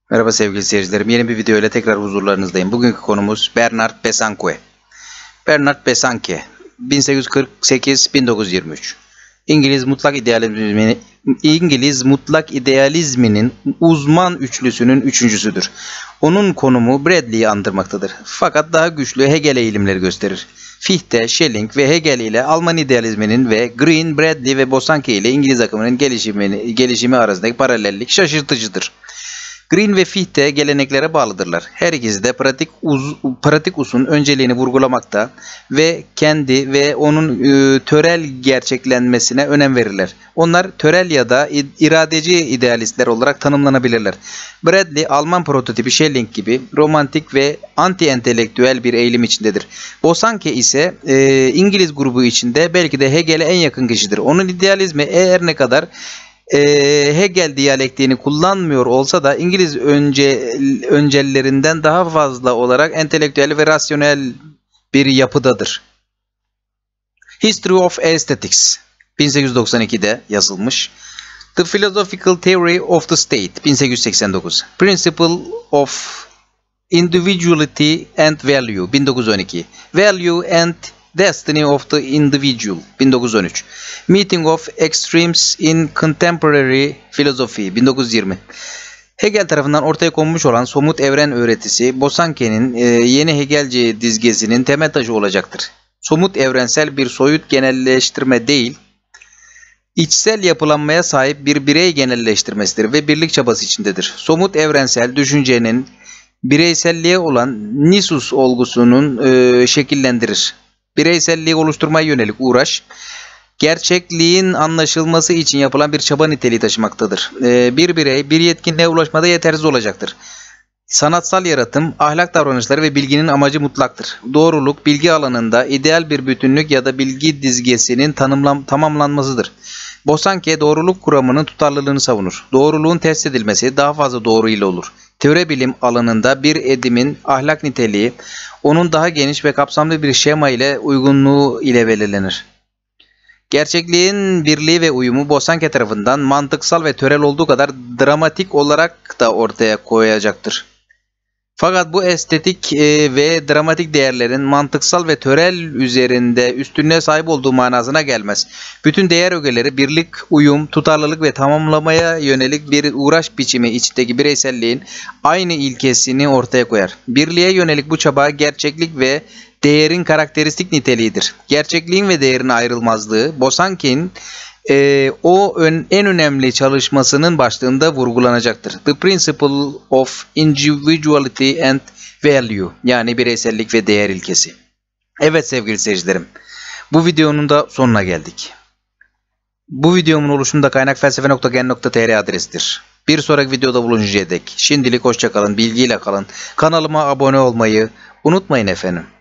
Merhaba sevgili seyircilerim. Yeni bir video ile tekrar huzurlarınızdayım. Bugünkü konumuz Bernard Besançon. Bernard Besançon 1848-1923. İngiliz mutlak idealizminin uzman üçlüsünün üçüncüsüdür. Onun konumu Bradley'i andırmaktadır. Fakat daha güçlü Hegel eğilimleri gösterir. Fichte, Schelling ve Hegel ile Alman idealizminin ve Green, Bradley ve Besançon ile İngiliz akımının gelişimi arasındaki paralellik şaşırtıcıdır. Green ve Fichte geleneklere bağlıdırlar. Her ikisi de pratik usun önceliğini vurgulamakta ve kendi ve onun törel gerçeklenmesine önem verirler. Onlar törel ya da iradeci idealistler olarak tanımlanabilirler. Bradley, Alman prototipi Schelling gibi romantik ve anti-entelektüel bir eğilim içindedir. Besançon ise İngiliz grubu içinde belki de Hegel'e en yakın kişidir. Onun idealizmi her ne kadar Hegel diyalektiğini kullanmıyor olsa da İngiliz öncellerinden daha fazla olarak entelektüel ve rasyonel bir yapıdadır. History of Aesthetics 1892'de yazılmış. The Philosophical Theory of the State 1889. Principle of Individuality and Value 1912. Value and Destiny of the Individual 1913. Meeting of Extremes in Contemporary Philosophy 1920. Hegel tarafından ortaya konmuş olan somut evren öğretisi Besançon'un yeni Hegelci dizgesinin temel taşı olacaktır. Somut evrensel bir soyut genelleştirme değil, içsel yapılanmaya sahip bir birey genelleştirmesidir ve birlik çabası içindedir. Somut evrensel düşüncenin bireyselliğe olan nisus olgusunun şekillendirir. Bireyselliği oluşturmaya yönelik uğraş, gerçekliğin anlaşılması için yapılan bir çaba niteliği taşımaktadır. Bir birey bir yetkinliğe ulaşmada yetersiz olacaktır. Sanatsal yaratım, ahlak davranışları ve bilginin amacı mutlaktır. Doğruluk, bilgi alanında ideal bir bütünlük ya da bilgi dizgesinin tamamlanmasıdır. Besançon doğruluk kuramının tutarlılığını savunur. Doğruluğun test edilmesi daha fazla doğru ile olur. Teori bilim alanında bir edimin ahlak niteliği, onun daha geniş ve kapsamlı bir şema ile uygunluğu ile belirlenir. Gerçekliğin birliği ve uyumu Besançon tarafından mantıksal ve törel olduğu kadar dramatik olarak da ortaya koyacaktır. Fakat bu estetik ve dramatik değerlerin mantıksal ve törel üzerinde üstünlüğe sahip olduğu manasına gelmez. Bütün değer ögeleri birlik, uyum, tutarlılık ve tamamlamaya yönelik bir uğraş biçimi içindeki bireyselliğin aynı ilkesini ortaya koyar. Birliğe yönelik bu çaba gerçeklik ve değerin karakteristik niteliğidir. Gerçekliğin ve değerin ayrılmazlığı Besançon'un en önemli çalışmasının başlığında vurgulanacaktır. The Principle of Individuality and Value, yani bireysellik ve değer ilkesi. Evet sevgili seyircilerim, bu videonun da sonuna geldik. Bu videomun oluşumunda kaynakfelsefe.gen.tr adresidir. Bir sonraki videoda bulununcaya dek şimdilik hoşça kalın, bilgiyle kalın. Kanalıma abone olmayı unutmayın efendim.